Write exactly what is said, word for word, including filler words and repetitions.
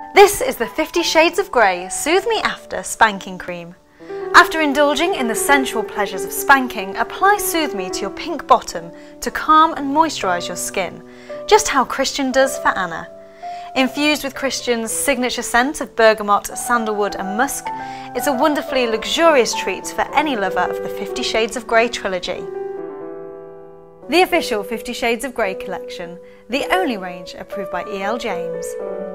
This is the Fifty Shades of Grey Soothe Me After Spanking Cream. After indulging in the sensual pleasures of spanking, apply Soothe Me to your pink bottom to calm and moisturise your skin, just how Christian does for Anna. Infused with Christian's signature scent of bergamot, sandalwood and musk, it's a wonderfully luxurious treat for any lover of the Fifty Shades of Grey trilogy. The official Fifty Shades of Grey collection, the only range approved by E L James.